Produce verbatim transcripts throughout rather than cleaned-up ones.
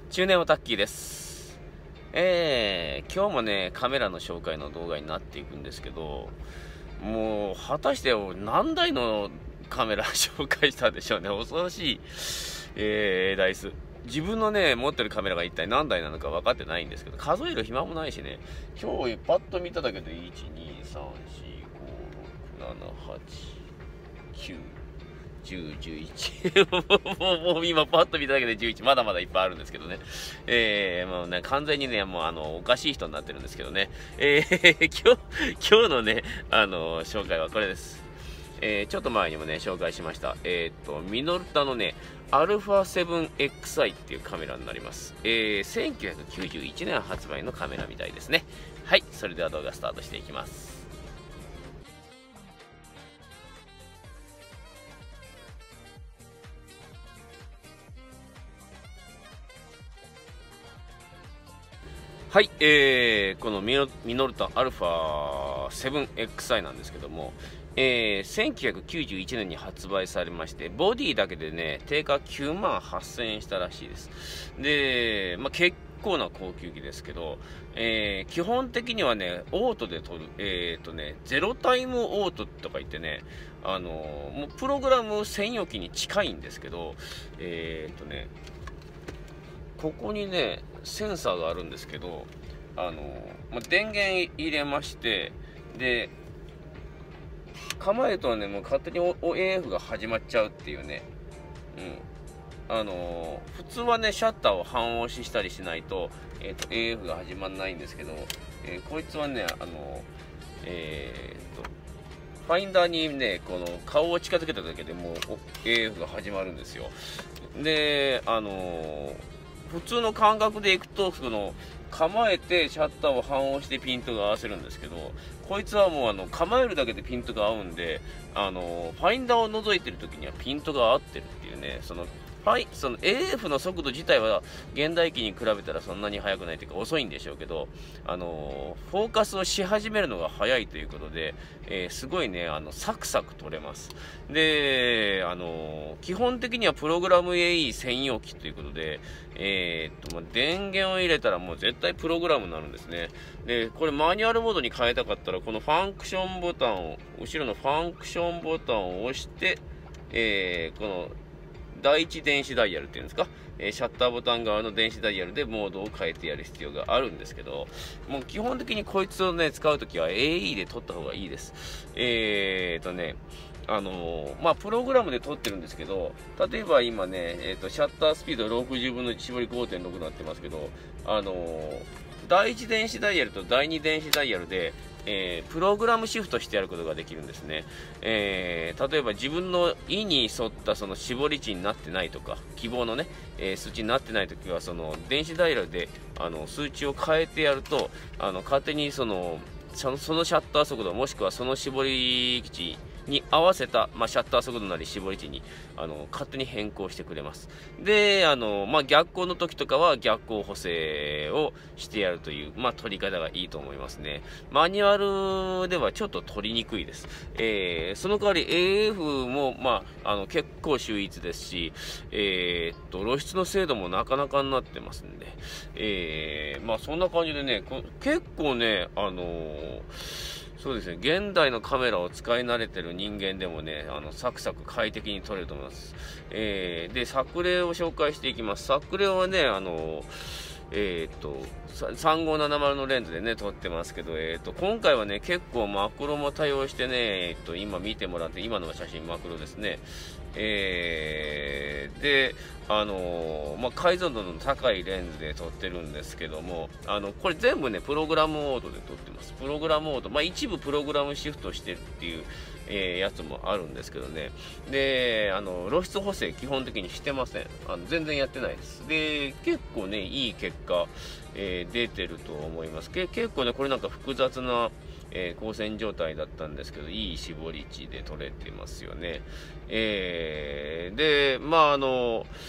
中年オタッキーです。えー、今日もね、カメラの紹介の動画になっていくんですけど、もう、果たして何台のカメラ紹介したんでしょうね。恐ろしい、えー、台数。自分のね、持ってるカメラが一体何台なのか分かってないんですけど、数える暇もないしね、今日パッと見ただけで、いち、に、さん、よん、ご、ろく、なな、はち、きゅう、じゅう、じゅういち もう、もう今パッと見ただけでじゅういち、まだまだいっぱいあるんですけどね。えー、もうね、完全にね、もうあの、おかしい人になってるんですけどね。えー、今日、今日のね、あの、紹介はこれです。えー、ちょっと前にもね、紹介しました。えっと、ミノルタのね、アルファセブンエックスアイ っていうカメラになります。えー、せんきゅうひゃくきゅうじゅういちねん発売のカメラみたいですね。はい、それでは動画スタートしていきます。はい、えー、このミノ、ミノルタアルファセブンエックスアイ なんですけども、えー、せんきゅうひゃくきゅうじゅういちねんに発売されまして、ボディだけでね、定価きゅうまんはっせんえんしたらしいです。で、まあ、結構な高級機ですけど、えー、基本的にはね、オートで撮る、えーとね、ゼロタイムオートとか言ってね、あのー、もうプログラム専用機に近いんですけど、えーとね、ここにね、センサーがあるんですけど、あの、まあ、電源入れまして、で、構えるとね、もう勝手に エーエフ が始まっちゃうっていうね。うん。あの、普通はね、シャッターを半押ししたりしないと、えっと、エーエフ が始まらないんですけど、えー、こいつはね、あの、えー、っと、ファインダーにね、この顔を近づけただけでもう エーエフ が始まるんですよ。で、あの普通の感覚でいくと、その構えてシャッターを半押してピントが合わせるんですけど、こいつはもうあの構えるだけでピントが合うんで、あのファインダーを覗いてる時にはピントが合ってるっていうね、そのはい、その エーエフ の速度自体は現代機に比べたらそんなに速くないというか遅いんでしょうけど、あのフォーカスをし始めるのが早いということで、えー、すごいね、あのサクサク撮れます。で、あの基本的にはプログラム エーイー 専用機ということで、えー、っと、まあ、電源を入れたらもう絶対プログラムになるんですね。で、これマニュアルモードに変えたかったら、このファンクションボタンを、後ろのファンクションボタンを押して、えー、この第一電子ダイヤルっていうんですか、えー、シャッターボタン側の電子ダイヤルでモードを変えてやる必要があるんですけど、もう基本的にこいつをね、使うときは エーイー で撮った方がいいです。えーとね、あのー、まあ、プログラムで撮ってるんですけど、例えば今ね、えーと、シャッタースピードろくじゅうぶんのいち絞り ごてんろくになってますけど、あのー、第一電子ダイヤルと第二電子ダイヤルで、えー、プログラムシフトしてやることができるんですね。えー、例えば自分の意に沿ったその絞り値になってないとか、希望のね、えー、数値になってないときは、その電子ダイヤルであの数値を変えてやると、あの勝手にそのそのシャッター速度、もしくはその絞り値に合わせた、まあ、シャッター速度なり絞り値にあの勝手に変更してくれます。で、あのまあ、逆光の時とかは逆光補正をしてやるという、まあ、撮り方がいいと思いますね。マニュアルではちょっと撮りにくいです。えー、その代わり エーエフ も、まあ、あの結構秀逸ですし、えー、っと露出の精度もなかなかになってますんで、えー、まあそんな感じでね、結構ね、あのーそうですね、現代のカメラを使い慣れてる人間でもね、あのサクサク快適に撮れると思います。えー、で、作例を紹介していきます。作例はね、あのえー、っとさんごーななまるのレンズでね撮ってますけど、えー、っと今回はね結構マクロも対応してね、えー、っと今見てもらって、今の写真マクロですね。えー、で、あのー、まあ、解像度の高いレンズで撮ってるんですけども、あのこれ全部ねプログラムモードで撮ってます。プログラムモード、まあ、一部プログラムシフトしてるっていう、えー、やつもあるんですけどね。で、あの露出補正基本的にしてません。あの全然やってないです。で、結構ねいい結果、えー、出てると思います。け結構ねこれなんか複雑なえー、光線状態だったんですけど、いい絞り値で撮れてますよね。えー、で、まああの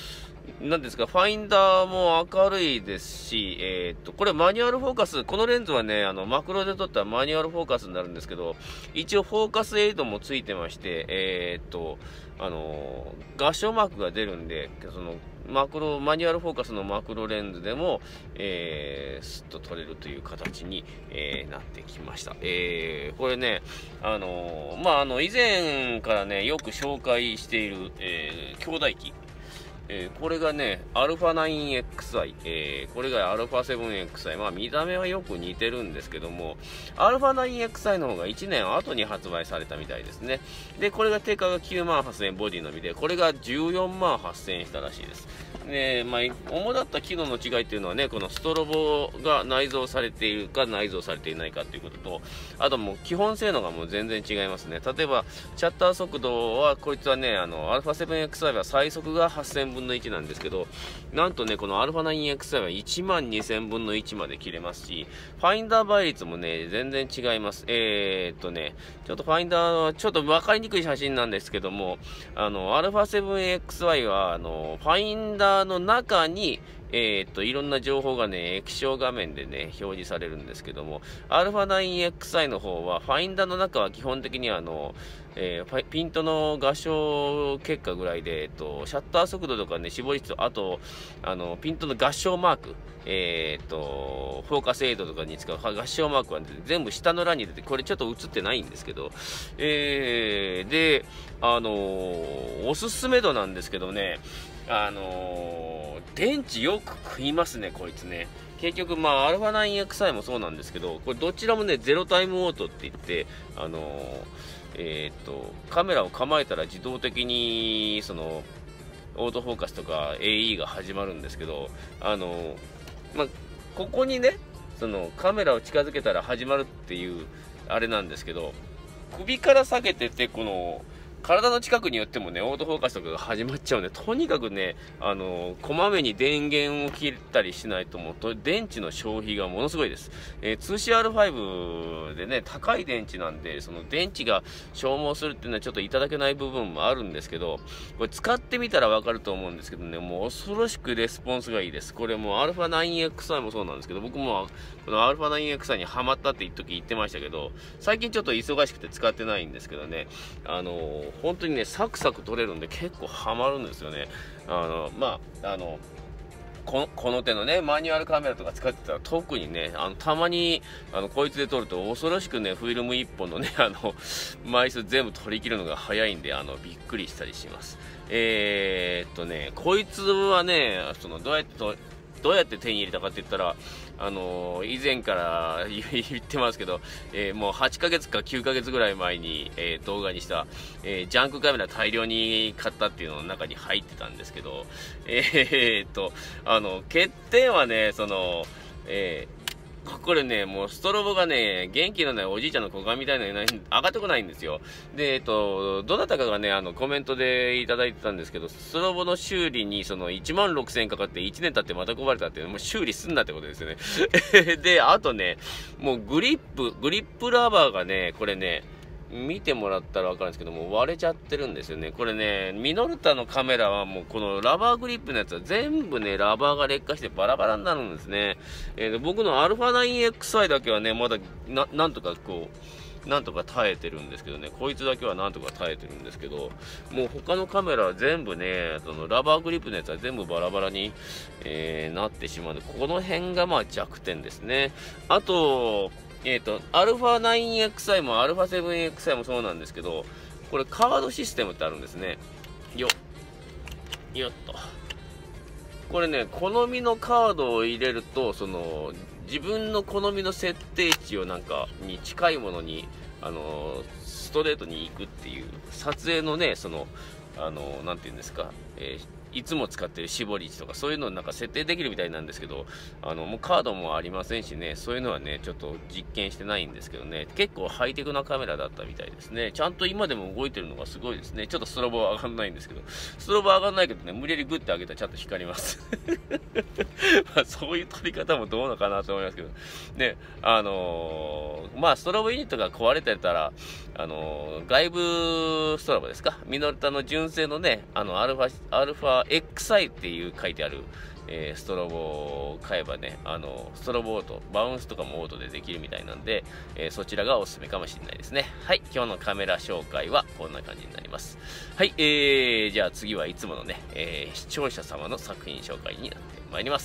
なんですか、ファインダーも明るいですし、えー、っと、これマニュアルフォーカス、このレンズはね、あの、マクロで撮ったマニュアルフォーカスになるんですけど、一応フォーカスエイドもついてまして、えー、っと、あの、画像マークが出るんで、その、マクロ、マニュアルフォーカスのマクロレンズでも、えー、スッと撮れるという形に、えー、なってきました。えー、これね、あの、まあ、あの、以前からね、よく紹介している、えー、兄弟機。えー、これがね、アルファナインエックスアイ、えー、これがアルファセブンエックスアイ、まあ見た目はよく似てるんですけども、アルファナインエックスアイの方がいちねん後に発売されたみたいですね。で、これが定価がきゅうまんはっせんえんボディのみで、これがじゅうよんまんはっせんえんしたらしいです。で、まあ、主だった機能の違いっていうのはね、このストロボが内蔵されているか内蔵されていないかということと、あともう基本性能がもう全然違いますね。例えば、シャッター速度は、こいつはね、あの、アルファセブンエックスアイは最速がはっせんぶんのいちなんですけど、なんとね、このアルファナインエックスアイはいちまんにせんぶんのいちまで切れますし、ファインダー倍率もね、全然違います。えー、っとね、ちょっとファインダーはちょっと分かりにくい写真なんですけども、あの、アルファセブンエックスアイは、あの、ファインダーの中に、えー、っと、いろんな情報がね、液晶画面でね、表示されるんですけども、アルファナインエックスアイ の方は、ファインダーの中は基本的にあの、えー、ピントの画像結果ぐらいで、えっと、シャッター速度とかね、絞り率、あと、あの、ピントの合唱マーク、えー、っと、フォーカスエイドとかに使う合唱マークは、ね、全部下の欄に出て、これちょっと映ってないんですけど、えー、で、あのー、おすすめ度なんですけどね、あのー、電池よく食いますね、こいつね。結局、まあ、アルファナインエックスアイ もそうなんですけど、これどちらもね、ゼロタイムオートって言って、あのー、えー、っと、カメラを構えたら自動的に、その、オートフォーカスとか エーイー が始まるんですけど、あのー、まあ、ここにね、その、カメラを近づけたら始まるっていう、あれなんですけど、首から下げてて、この、体の近くによってもね、オートフォーカスとかが始まっちゃうんで、とにかくね、あの、こまめに電源を切ったりしないと、もう、電池の消費がものすごいです。えー、ツーシーアールファイブ でね、高い電池なんで、その電池が消耗するっていうのはちょっといただけない部分もあるんですけど、これ使ってみたらわかると思うんですけどね、もう恐ろしくレスポンスがいいです。これも アルファナインエックスアイ もそうなんですけど、僕もこの アルファナインエックスアイ にハマったって一時言ってましたけど、最近ちょっと忙しくて使ってないんですけどね、あのー、本当にね、サクサク撮れるんで結構ハマるんですよね。あの、まあ、あの、こ, この手のね、マニュアルカメラとか使ってたら特にね、あの、たまに、あの、こいつで撮ると恐ろしくね、フィルムいっぽんのね、あの、枚数全部撮り切るのが早いんで、あの、びっくりしたりします。えー、っとね、こいつはね、その、どうやってと、どうやって手に入れたかって言ったら、あのー、以前から言ってますけど、えー、もうはちかげつかきゅうかげつぐらい前に、えー、動画にした、えー、ジャンクカメラ大量に買ったっていうのの中に入ってたんですけど、えー、っと、あの、欠点はね、その、えーこれね、もうストロボがね、元気のないおじいちゃんの股間みたいなのに上がってこないんですよ。で、えっと、どなたかがね、あの、コメントでいただいてたんですけど、ストロボの修理にそのいちまんろくせんえんかかっていちねん経ってまた壊れたっていうのもう修理すんなってことですよね。で、あとね、もうグリップ、グリップラバーがね、これね、見てもらったら分かるんですけども、割れちゃってるんですよね。これね、ミノルタのカメラはもうこのラバーグリップのやつは全部ね、ラバーが劣化してバラバラになるんですね。えー、で僕の アルファナインエックスアイ だけはね、まだな、なんとかこう、なんとか耐えてるんですけどね、こいつだけはなんとか耐えてるんですけど、もう他のカメラは全部ね、そのラバーグリップのやつは全部バラバラに、えー、なってしまうので、この辺がまあ弱点ですね。あと、えっと、アルファナインエックスアイ も アルファセブンエックスアイ もそうなんですけど、これカードシステムってあるんですね。よっ。よっと。これね、好みのカードを入れると、その、自分の好みの設定値をなんか、に近いものに、あの、ストレートに行くっていう、撮影のね、その、あの、なんていうんですか、えーいつも使ってる絞り値とかそういうのをなんか設定できるみたいなんですけど、あのもうカードもありませんしね、そういうのはねちょっと実験してないんですけどね、結構ハイテクなカメラだったみたいですね。ちゃんと今でも動いてるのがすごいですね。ちょっとストロボは上がんないんですけど、ストロボは上がんないけどね、無理やりグッて上げたらちゃんと光りますあ、そういう撮り方もどうなのかなと思いますけど。ね、あのー、まあ、ストロボユニットが壊れてたら、あのー、外部ストロボですか、ミノルタの純正のね、あの、アルファ、アルファ エックスアイ っていう書いてある、えー、ストロボを買えばね、あの、ストロボオート、バウンスとかもオートでできるみたいなんで、えー、そちらがおすすめかもしれないですね。はい、今日のカメラ紹介はこんな感じになります。はい、えー、じゃあ次はいつものね、えー、視聴者様の作品紹介になってまいります。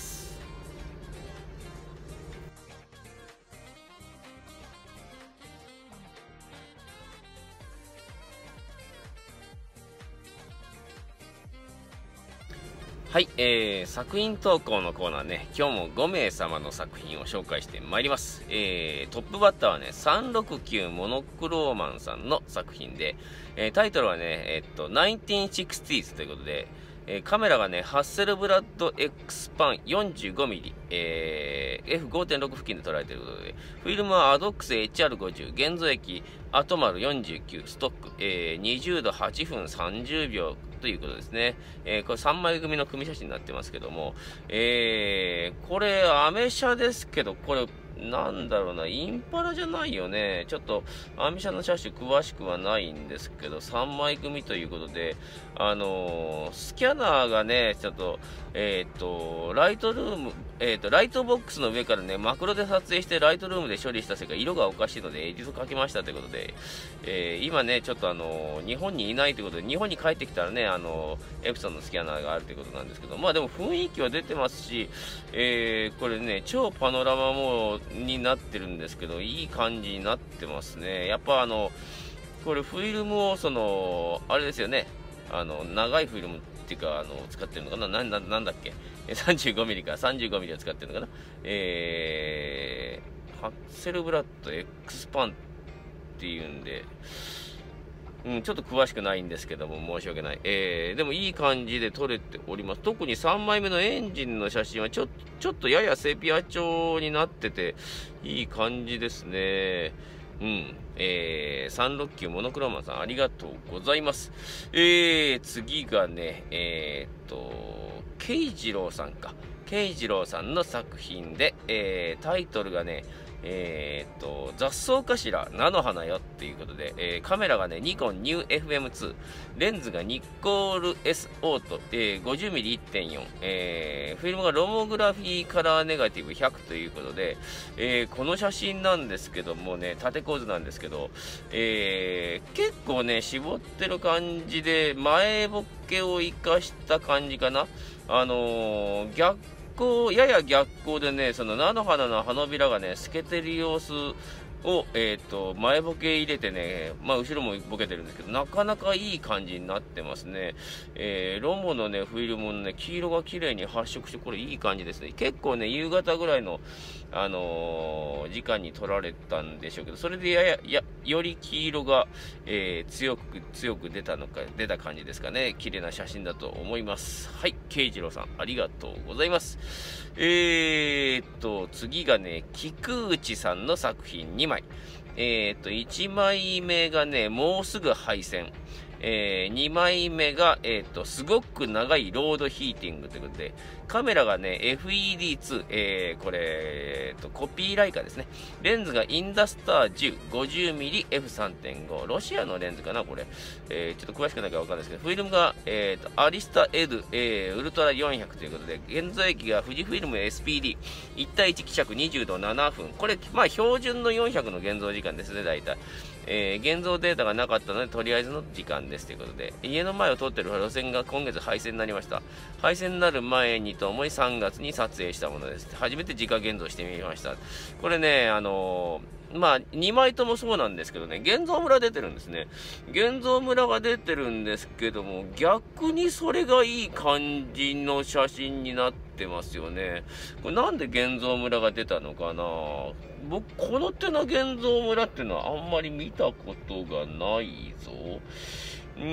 はい、えー、作品投稿のコーナーね、今日もごめい様の作品を紹介してまいります。えー、トップバッターはね、さんろくきゅうモノクローマンさんの作品で、えー、タイトルはね、えー、っと、ナインティーンシックスティーズ ということで、えー、カメラがね、ハッセルブラッド X パン よんじゅうごミリ、えー、エフごてんろく 付近で捉えていることで、フィルムはアドックス エイチアールごじゅう、現像液、アトマルよんじゅうきゅう、ストック、えー、にじゅうどはちふんさんじゅうびょうということですね。えー、これさんまい組の組写真になってますけども、えー、これアメ車ですけど、これ、なんだろうな、インパラじゃないよね。ちょっと、アメ車の車種詳しくはないんですけど、さんまい組ということで、あのー、スキャナーがね、ちょっと、えっと、ライトルーム、えっと、ライトボックスの上からね、マクロで撮影してライトルームで処理したせいか、色がおかしいので、エディット書きましたということで、えー、今ね、ちょっとあのー、日本にいないということで、日本に帰ってきたらね、あのー、エプソンのスキャナーがあるということなんですけど、まあでも雰囲気は出てますし、えー、これね、超パノラマモードになってるんですけど、いい感じになってますね。やっぱあの、これフィルムを、その、あれですよね、あの、長いフィルムっていうか、あの、使ってるのかな、な、な、なんだっけ、さんじゅうごミリか、さんじゅうごミリを使ってるのかな、えー、ハッセルブラッド X パンっていうんで、うん、ちょっと詳しくないんですけども、申し訳ない。えー、でもいい感じで撮れております。特にさんまいめのエンジンの写真はちょ、ちょっとややセピア調になってて、いい感じですね。うん。えー、さんろくきゅうモノクローマンさん、ありがとうございます。えー、次がね、えー、っと、慶次郎さんか。慶次郎さんの作品で、えー、タイトルがね、えー、っと、雑草かしら、菜の花よっていうことで、えー、カメラがね、ニコンニュー エフエムツー、レンズがニコール S オート、えー、ごじゅうミリ いってんよん、えー、フィルムがロモグラフィーカラーネガティブひゃくということで、えー、この写真なんですけどもね、縦構図なんですけど、えー、結構ね、絞ってる感じで、前ボケを生かした感じかな。あのー、逆やや逆光でね、その菜の花の花びらがね、透けてる様子を、えっと、前ボケ入れてね、まあ、後ろもボケてるんですけど、なかなかいい感じになってますね。えー、ロモのね、フィルムのね、黄色が綺麗に発色して、これいい感じですね。結構ね、夕方ぐらいの、あのー、時間に撮られたんでしょうけど、それでやや、や、より黄色が、えー、強く、強く出たのか、出た感じですかね。綺麗な写真だと思います。はい、慶次郎さん、ありがとうございます。えーっと、次がね、菊内さんの作品にまい。えーっと、いちまいめがね、もうすぐ配線。えー、にまいめが、えー、と、すごく長いロードヒーティングということで、カメラがね、エフイーディーツー、えー、これ、えー、と、コピーライカですね。レンズがインダスターじゅう、ごじゅうミリエフさんてんご。ロシアのレンズかな、これ。えー、ちょっと詳しくないからわかんないですけど、フィルムが、えー、と、アリスタエド、えー、ウルトラよんひゃくということで、現像液が富士フィルム エスピーディー、いち対いち希釈にじゅうどななふん。これ、まあ、標準のよんひゃくの現像時間ですね、大体。えー、現像データがなかったので、とりあえずの時間ですということで、家の前を通っている路線が今月廃線になりました。廃線になる前にと思いさんがつに撮影したものです。初めて自家現像してみました。これね、あのー、まあ、にまいともそうなんですけどね、現像ムラ出てるんですね。現像ムラが出てるんですけども、逆にそれがいい感じの写真になってますよね。これなんで現像ムラが出たのかな？僕、この手の現像ムラっていうのはあんまり見たことがないぞ。うん、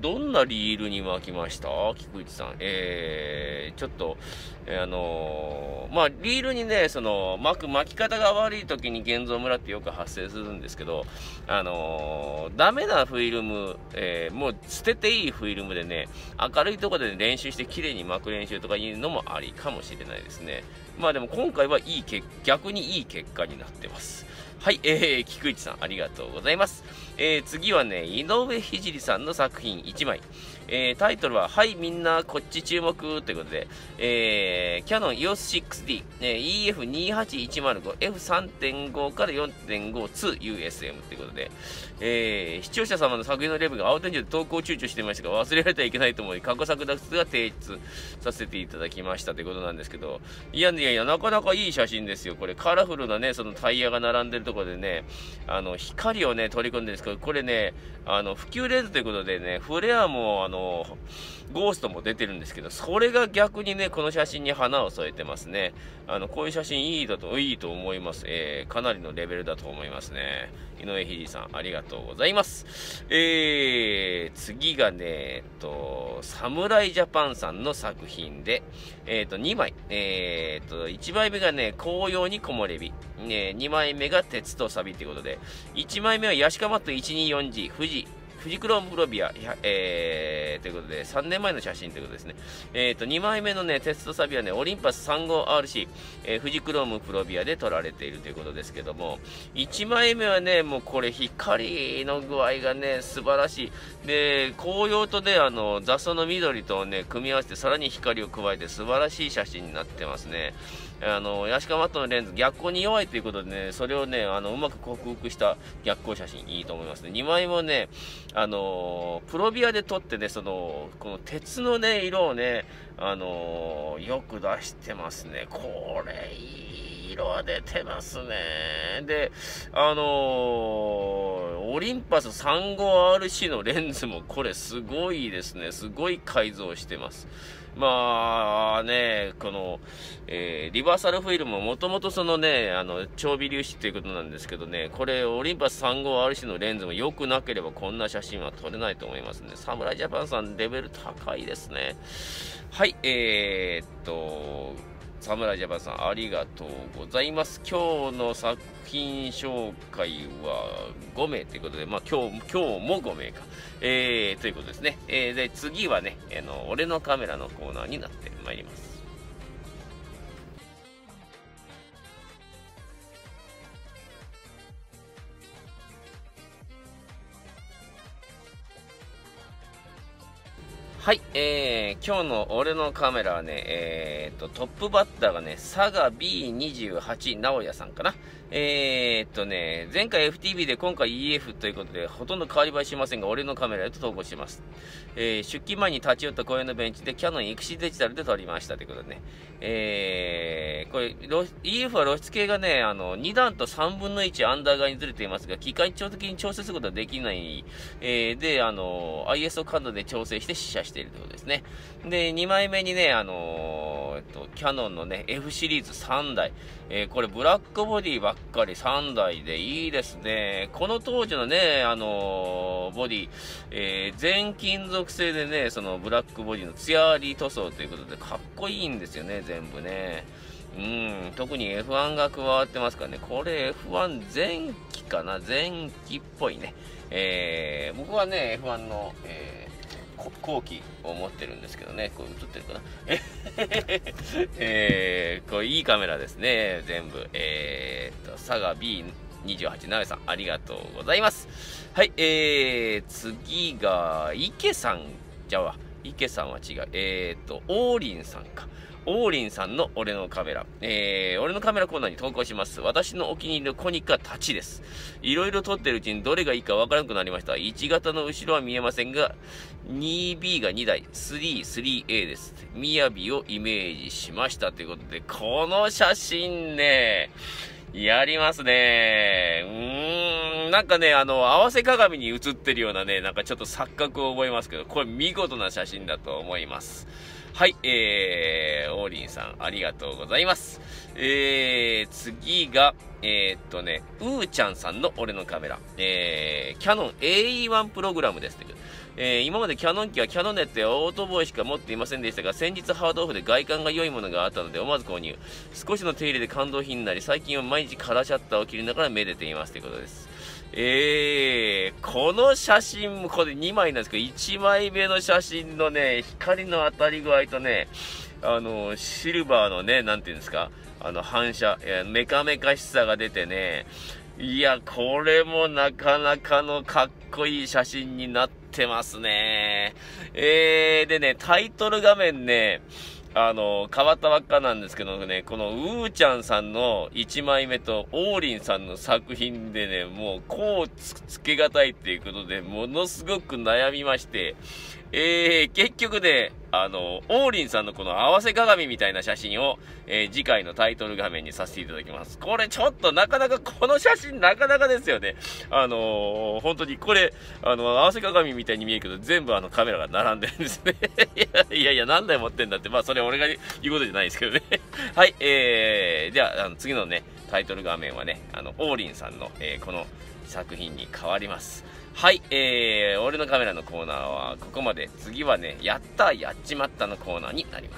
どんなリールに巻きました？菊池さん。えー、ちょっと、えー、あのまあ、リールにね、その、巻く、巻き方が悪い時に現像ムラってよく発生するんですけど、あのー、ダメなフィルム、えー、もう捨てていいフィルムでね、明るいところで練習して綺麗に巻く練習とかいうのもありかもしれないですね。まあでも今回はいい結、逆にいい結果になってます。はい、えー、菊池さんありがとうございます。えー、次はね、井上聖さんの作品いちまい。えー、タイトルは、はい、みんな、こっち注目ということで、えー、キヤノン イーオーエスシックスディー、えー、イーエフにーはちいちまるご、エフさんてんご から よんてんご、ツーユーエスエム ということで、えー、視聴者様の作品のレビューが青天井で投稿躊躇していましたが、忘れられてはいけないと思い、過去作ですが提出させていただきましたということなんですけど、いやいやいや、なかなかいい写真ですよ。これ、カラフルなね、そのタイヤが並んでるところでね、あの、光をね、取り込んでるんですけど、これね、あの、普及レンズということでね、フレアも、あの、ゴーストも出てるんですけど、それが逆にね、この写真に花を添えてますね。あの、こういう写真いいだと、いいと思います。えー、かなりのレベルだと思いますね。井上ひじさん、ありがとうございます。えー、次がね、えっと、サムライジャパンさんの作品で、えっと、にまい。えー、っと、いちまいめがね、紅葉に木漏れ日。ね、にまいめが鉄と錆ということで、いちまいめはヤシカマット いちにーよんジー、富士、富士クロームプロビア、えー、ということで、さんねんまえの写真ということですね。えっと、にまいめのね、鉄とサビはね、オリンパス さんじゅうごアールシー、えー、富士クロームプロビアで撮られているということですけども、いちまいめはね、もうこれ、光の具合がね、素晴らしい。で、紅葉とね、あの、雑草の緑とね、組み合わせて、さらに光を加えて、素晴らしい写真になってますね。あの、ヤシカマットのレンズ、逆光に弱いということでね、それをね、あの、うまく克服した逆光写真、いいと思いますね。にまいもね、あのプロビアで撮ってね、その、この鉄のね、色をね、あのよく出してますね。これ、いい色出てますね。で、あのオリンパス さんじゅうごアールシー のレンズもこれすごいですね。すごい改造してます。まあね、この、えー、リバーサルフィルムももともとそのね、あの、超微粒子っていうことなんですけどね、これ、オリンパス さんじゅうごアールシー のレンズも良くなければこんな写真は撮れないと思いますね。サムライジャパンさんレベル高いですね。はい、えー、っと、サムライジャパンさんありがとうございます。今日の作品紹介はごめいということで、まあ今日、今日もごめいか。えー、ということですね。えー、で、次はね、あの、俺のカメラのコーナーになってまいります。はい、えー、今日の俺のカメラはね、えーと、トップバッターがね、サガ ビーにじゅうはち 直哉さんかな。えーっとね、前回 エフティービー で今回 イーエフ ということで、ほとんど変わり映えしませんが、俺のカメラへと投稿します。えー、出勤前に立ち寄った公園のベンチで、キヤノンイクシーデジタルで撮りましたということでね。えー、これ、イーエフ は露出系がね、あの、に段とさんぶんのいちアンダー側にずれていますが、機械調的に調整することはできない、えー、で、あの、アイエスオー 感度で調整して試写しているということですね。で、にまいめにね、あのー、えっと、キヤノンのね、F シリーズさんだい、えー、これブラックボディばっかりさんだいでいいですね。この当時のね、あのー、ボディ、えー、全金属製でね、そのブラックボディのツヤあり塗装ということでかっこいいんですよね、全部ね。うん、特に エフワン が加わってますからね。これ エフワン 前期かな、前期っぽいね。えー、僕はね、エフワン の、えー後期を持ってるんですけどね、これ映ってるかなえー、これいいカメラですね、全部。えー、っと、サガ ビーにじゅうはち なべさん、ありがとうございます。はい、えー、次が、池さん、じゃあ、池さんは違う。えー、っと、王林さんか。王林さんの俺のカメラ。えー、俺のカメラコーナーに投稿します。私のお気に入りのコニカタチです。いろいろ撮ってるうちにどれがいいかわからなくなりました。いち型の後ろは見えませんが、にビー がにだい、スリー、スリーエー です。みやびをイメージしましたということで、この写真ね、やりますね。うーん、なんかね、あの、合わせ鏡に映ってるようなね、なんかちょっと錯覚を覚えますけど、これ見事な写真だと思います。はい、えー、王林さん、ありがとうございます。 えー、次が、えー、っとね、うーちゃんさんの俺のカメラ。えー、キャノン エーイーワン プログラムです。えー、今までキャノン機はキャノネットやオートボーイしか持っていませんでしたが、先日ハードオフで外観が良いものがあったので思わず購入。少しの手入れで感動品になり、最近は毎日カラーシャッターを切りながらめでていますということです。えー、この写真もこれにまいなんですけど、いちまいめの写真のね、光の当たり具合とね、あの、シルバーのね、なんていうんですか、あの、反射、メカメカしさが出てね、いや、これもなかなかのかっこいい写真になってますね。えー、でね、タイトル画面ね、あの、変わったばっかなんですけどね、このうーちゃんさんのいちまいめとオーリンさんの作品でね、もうこうつ, つけがたいっていうことで、ものすごく悩みまして、えー、結局ね、あの、オーリンさんのこの合わせ鏡みたいな写真を、えー、次回のタイトル画面にさせていただきます。これちょっとなかなか、この写真なかなかですよね。あのー、本当にこれ、あの、合わせ鏡みたいに見えるけど、全部あのカメラが並んでるんですね。いやいやいや、何台持ってんだって、まあそれ俺が言うことじゃないですけどね。はい、えー、では、あの次のね、タイトル画面はね、あの、オーリンさんの、えー、この作品に変わります。はい、えー、俺のカメラのコーナーはここまで。次はね、やったやっちまったのコーナーになります。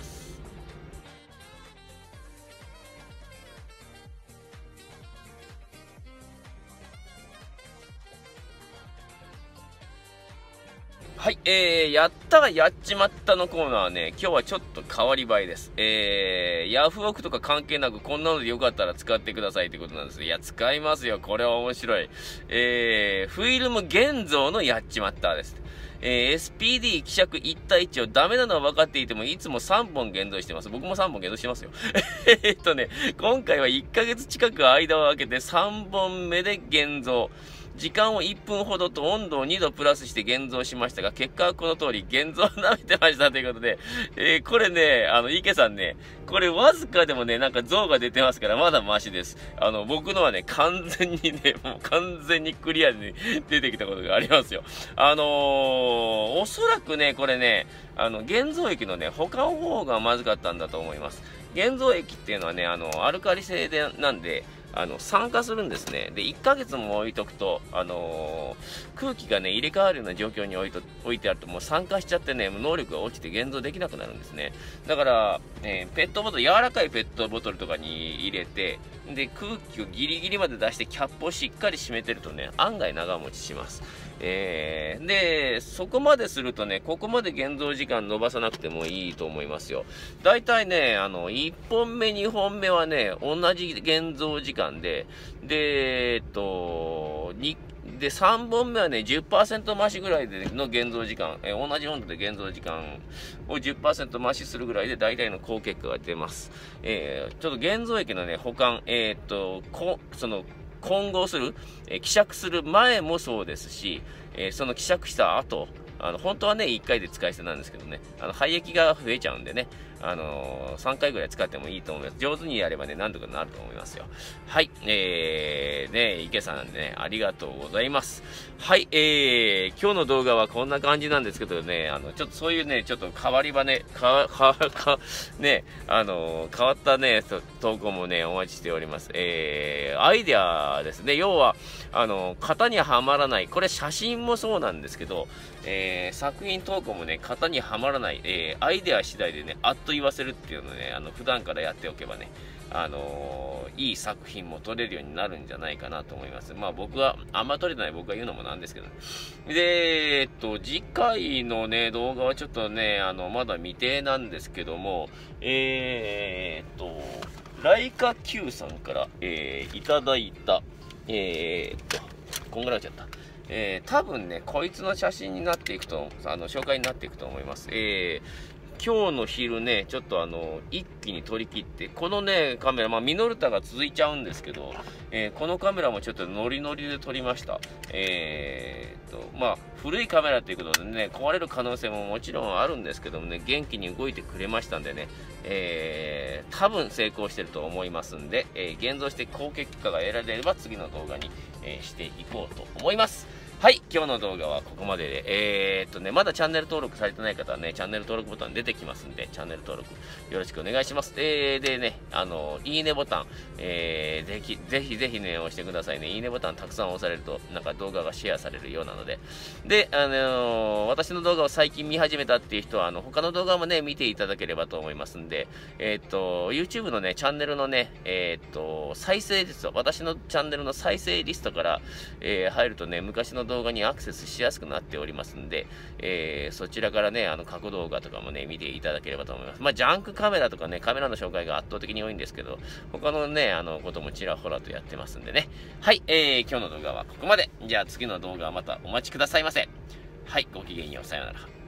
はい、えー、やったやっちまったのコーナーはね、今日はちょっと変わり映えです。えー、ヤフオクとか関係なくこんなのでよかったら使ってくださいってことなんです。いや、使いますよ。これは面白い。えー、フィルム現像のやっちまったです。えー、エスピーディー 希釈いち対いちをダメなのは分かっていても、いつもさんぼん現像してます。僕もさんぼん現像してますよ。えっとね、今回はいっかげつ近く間を空けてさんぼんめで現像。時間をいっぷんほどと温度をにどプラスして現像しましたが、結果はこの通り、現像を舐めてましたということで、えー、これね、あの、池さんね、これわずかでもね、なんか像が出てますから、まだマシです。あの、僕のはね、完全にね、もう完全にクリアで、ね、出てきたことがありますよ。あのー、おそらくね、これね、あの、現像液のね、保管方法がまずかったんだと思います。現像液っていうのはね、あの、アルカリ性で、なんで、あの酸化するんですね。で、いっかげつも置いとくと、あのー、空気がね、入れ替わるような状況に置いと置いてあると、もう酸化しちゃってね、能力が落ちて現像できなくなるんですね。だから、えー、ペットボトル、柔らかいペットボトルとかに入れて、で、空気をギリギリまで出して、キャップをしっかり閉めてるとね、案外長持ちします。えー、で、そこまでするとね、ここまで現像時間伸ばさなくてもいいと思いますよ。だいたいね、あの、いっぽんめ、にほんめはね、同じ現像時間で、で、えっと、に、で、さんぼんめはね、じゅっパーセント 増しぐらいでの現像時間、え同じ温度で現像時間を じゅっパーセント 増しするぐらいで大体の高結果が出ます。えー、ちょっと現像液のね、保管、えー、っと、こ、その、混合する、えー、希釈する前もそうですし、えー、その希釈した後、あの、本当はね、いっかいで使い捨てなんですけどね、あの、廃液が増えちゃうんでね、あのー、さんかいぐらい使ってもいいと思います。上手にやればね、なんとかなると思いますよ。はい。えー、ね、池さんね、ありがとうございます。はい。えー、今日の動画はこんな感じなんですけどね、あの、ちょっとそういうね、ちょっと変わり場ね、か、か、か、ね、あのー、変わったね、投稿もね、お待ちしております。えー、アイデアですね。要は、あのー、型にはまらない。これ写真もそうなんですけど、えー、作品投稿もね、型にはまらない、えー、アイデア次第でね、あっと言わせるっていうのをね、あの、普段からやっておけばね、あのー、いい作品も撮れるようになるんじゃないかなと思います。まあ僕は、あんま撮れてない僕が言うのもなんですけど、ね、で、えっと、次回のね、動画はちょっとね、あの、まだ未定なんですけども、えー、っと、ライカ Q さんから、えー、いただいた、えー、っと、こんぐらいちゃった。えー、多分ね、こいつの写真になっていくと、あの、紹介になっていくと思います。えー今日の昼ね、ちょっとあの、一気に撮り切って、このね、カメラ、まあ、ミノルタが続いちゃうんですけど、えー、このカメラもちょっとノリノリで撮りました。えー、っと、まあ、古いカメラということでね、壊れる可能性ももちろんあるんですけどもね、元気に動いてくれましたんでね、えー、多分成功してると思いますんで、えー、現像して高結果が得られれば次の動画に、えー、していこうと思います。 はい、今日の動画はここまでで、えー、っとね、まだチャンネル登録されてない方はね、チャンネル登録ボタン出てきますんで、チャンネル登録よろしくお願いします。えー、でね、あの、いいねボタン、えー、ぜひ、ぜひぜひね、押してくださいね。いいねボタンたくさん押されると、なんか動画がシェアされるようなので。で、あのー、私の動画を最近見始めたっていう人は、あの、他の動画もね、見ていただければと思いますんで、えー、っと、YouTube のね、チャンネルのね、えー、っと、再生リスト、私のチャンネルの再生リストから、えー、入るとね、昔の動画にアクセスしやすくなっておりますんで、えー、そちらからね、あの、過去動画とかもね、見ていただければと思います。まあ、ジャンクカメラとかね、カメラの紹介が圧倒的に多いんですけど、他のね、あの、こともちらほらとやってますんでね。はい、えー、今日の動画はここまで。じゃあ次の動画はまたお待ちくださいませ。はい、ごきげんよう。さようなら。